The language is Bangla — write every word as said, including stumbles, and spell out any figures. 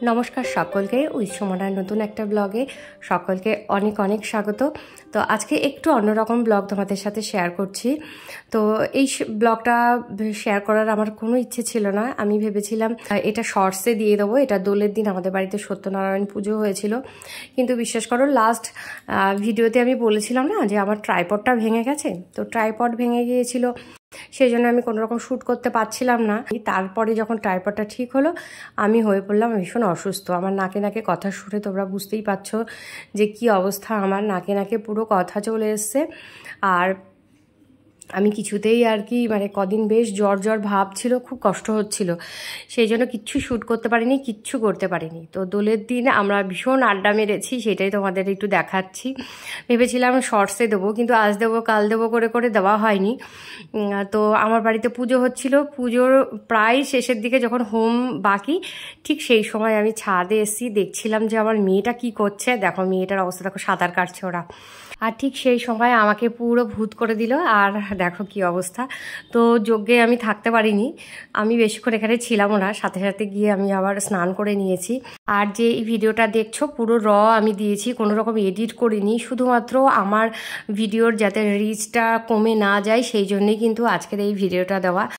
নমস্কার সকলকে উইসমনার নতুন একটা ব্লগে সকলকে অনেক অনেক স্বাগত। তো আজকে একটু অন্যরকম ব্লগ তোমাদের সাথে শেয়ার করছি। তো এই ব্লগটা শেয়ার করার আমার কোনো ইচ্ছে ছিল না। আমি ভেবেছিলাম এটা শর্টসে দিয়ে দেবো। এটা দোলের দিন আমাদের বাড়িতে সত্যনারায়ণ পুজো হয়েছিল, কিন্তু বিশ্বাস করো লাস্ট ভিডিওতে আমি বলেছিলাম না যে আমার ট্রাইপডটা ভেঙে গেছে। তো ট্রাইপড ভেঙে গিয়েছিল, সেই জন্য আমি কোনো রকম শ্যুট করতে পারছিলাম না। তারপরে যখন ট্রাইপডটা ঠিক হলো আমি হয়ে পড়লাম ভীষণ অসুস্থ। আমার নাকে নাকে কথা শুনে তোমরা বুঝতেই পারছো যে কি অবস্থা। আমার নাকে নাকে পুরো কথা চলে এসছে, আর আমি কিছুতেই আর কি মানে কদিন বেশ জ্বর জ্বর ভাব ছিল, খুব কষ্ট হচ্ছিল, সেই জন্য কিচ্ছু শ্যুট করতে পারিনি, কিচ্ছু করতে পারিনি। তো দোলের দিন আমরা ভীষণ আড্ডা মেরেছি, সেটাই তোমাদের একটু দেখাচ্ছি। ভেবেছিলাম শর্টসে দেবো, কিন্তু আজ দেবো কাল দেবো করে করে দেওয়া হয়নি। তো আমার বাড়িতে পুজো হচ্ছিল, পুজোর প্রায় শেষের দিকে যখন হোম বাকি, ঠিক সেই সময় আমি ছাদে এসেছি, দেখছিলাম যে আমার মেয়েটা কি করছে। দেখো মেয়েটার অবস্থা দেখো, সাঁতার কাটছে ওরা। আর ঠিক সেই সময় আমাকে পুরো ভূত করে দিল, আর দেখো কি অবস্থা। তো যজ্ঞে আমি থাকতে পারিনি, আমি বেশিক্ষণ এখানে ছিলামও না, সাথে সাথে গিয়ে আমি আবার স্নান করে নিয়েছি। আর যে এই ভিডিওটা দেখছো পুরো র আমি দিয়েছি, কোনো রকম এডিট করিনি, শুধুমাত্র আমার ভিডিওর যাতে রিচটা কমে না যায় সেই জন্যই কিন্তু আজকের এই ভিডিওটা দেওয়া।